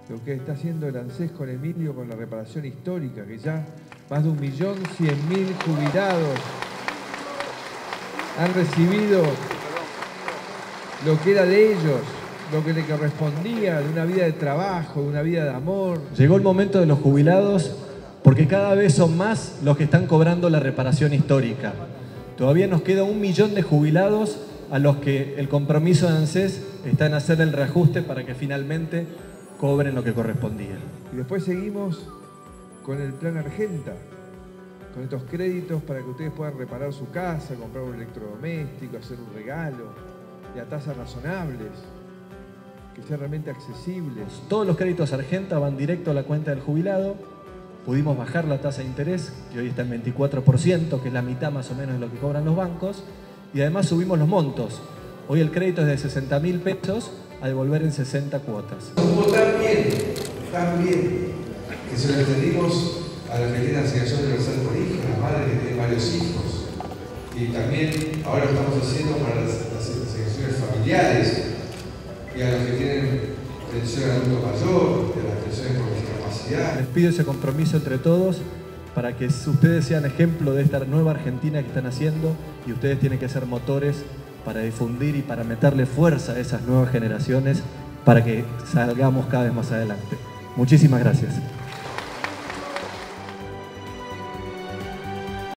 lo que está haciendo el ANSES con Emilio, con la reparación histórica, que ya más de 1.100.000 jubilados han recibido lo que era de ellos, lo que le correspondía, de una vida de trabajo, de una vida de amor. Llegó el momento de los jubilados porque cada vez son más los que están cobrando la reparación histórica. Todavía nos queda 1 millón de jubilados a los que el compromiso de ANSES está en hacer el reajuste para que finalmente cobren lo que correspondía. Y después seguimos con el plan Argenta, con estos créditos para que ustedes puedan reparar su casa, comprar un electrodoméstico, hacer un regalo, y a tasas razonables, que sean realmente accesibles. Todos los créditos Argenta van directo a la cuenta del jubilado. Pudimos bajar la tasa de interés, que hoy está en 24%, que es la mitad más o menos de lo que cobran los bancos. Y además subimos los montos. Hoy el crédito es de 60.000 pesos a devolver en 60 cuotas. Estuvo tan bien, que se lo extendimos a las que tienen asignación universal por hijo, a las madres que tienen varios hijos. Y también ahora lo estamos haciendo para las asignaciones familiares y a los que tienen pensión adulto mayor, de las pensiones por discapacidad. Les pido ese compromiso entre todos para que ustedes sean ejemplo de esta nueva Argentina que están haciendo, y ustedes tienen que ser motores para difundir y para meterle fuerza a esas nuevas generaciones para que salgamos cada vez más adelante. Muchísimas gracias.